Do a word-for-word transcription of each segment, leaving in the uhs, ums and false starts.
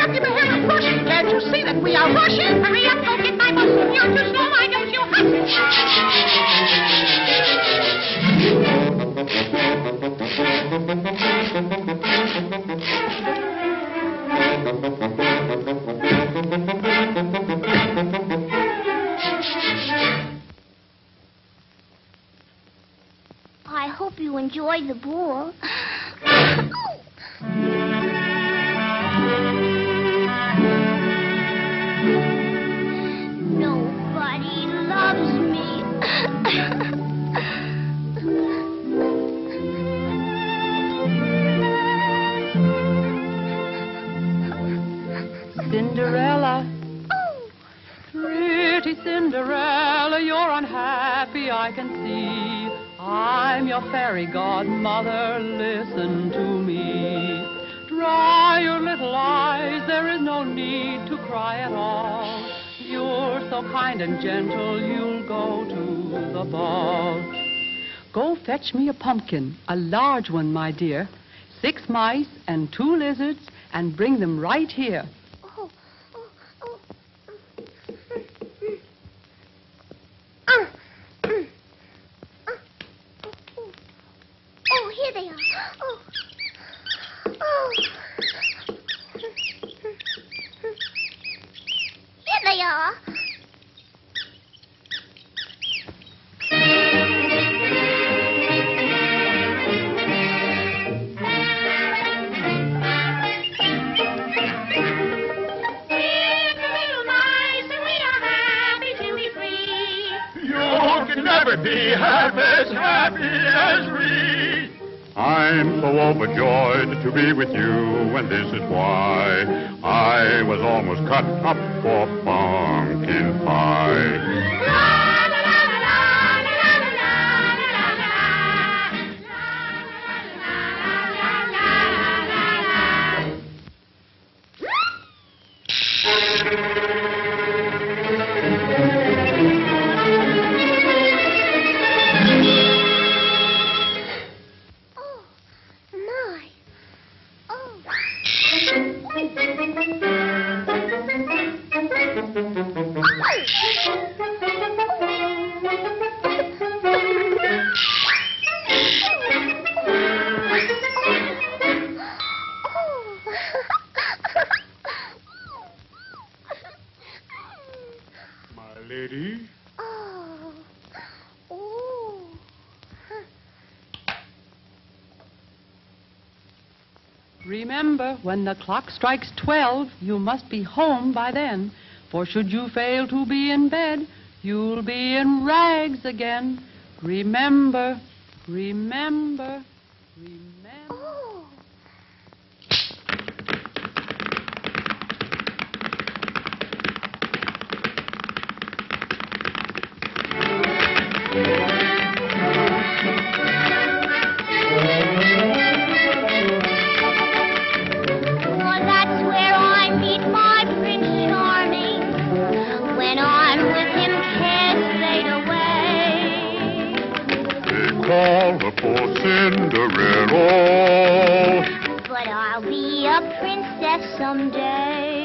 give a hell of push. Can't you see that we are rushing? Hurry up, go get my bus. You're too slow, why don't you I hope you enjoyed the ball. Nobody loves me. Cinderella. Oh. Pretty Cinderella, you're unhappy, I can see. I'm your fairy godmother, listen to me. Dry your little eyes, there is no need to cry at all. You're so kind and gentle, you'll go to the ball. Go fetch me a pumpkin, a large one, my dear. Six mice and two lizards, and bring them right here. Oh, oh, oh. Uh, mm. uh, oh, oh. oh, here they are. Oh, oh. Here they are. Never be half as happy as we. I'm so overjoyed to be with you, and this is why I was almost cut up for pumpkin pie. Lady? Oh. Oh. Remember, when the clock strikes twelve, you must be home by then. For should you fail to be in bed, you'll be in rags again. Remember, remember, remember. Oh. Call her poor Cinderella. But I'll be a princess someday.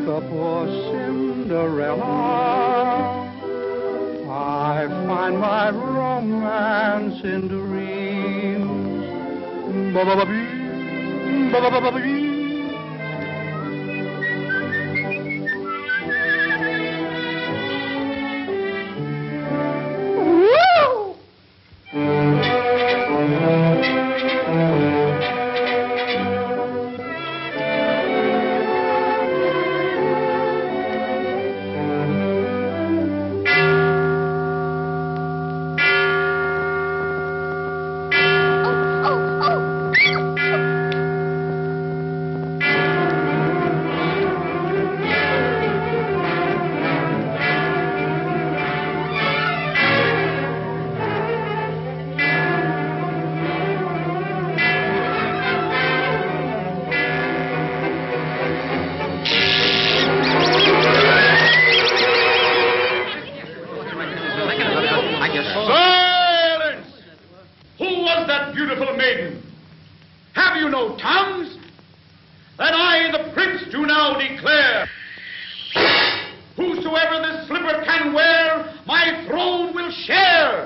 like a poor Cinderella. I find my romance in dreams. Ba-ba-ba-bee, ba-ba-ba-ba-bee. Silence! Who was that beautiful maiden? Have you no tongues? Then I, the prince, do now declare, whosoever this slipper can wear, my throne will share.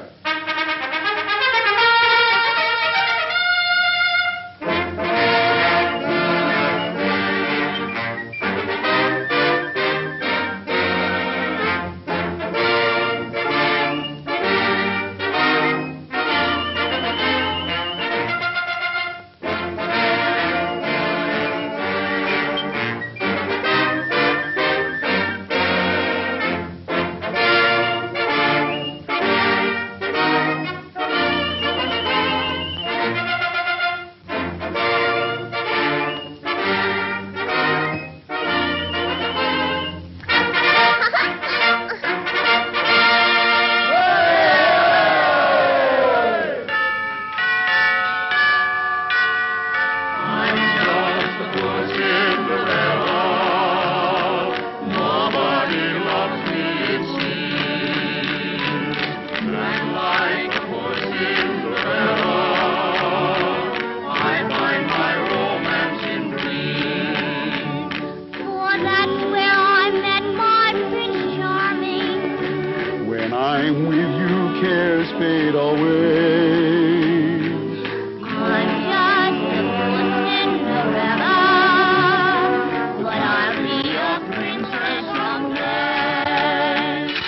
I'm with you, cares fade away. I'm just a poor Cinderella, but I'll be a princess someday.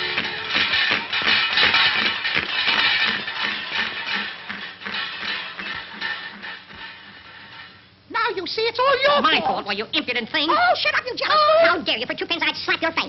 Now you see it's all your My fault. fault, well, you impudent thing. Oh, shut up, you jealous Oh, fool. how dare you? For two pins, I'd slap your face.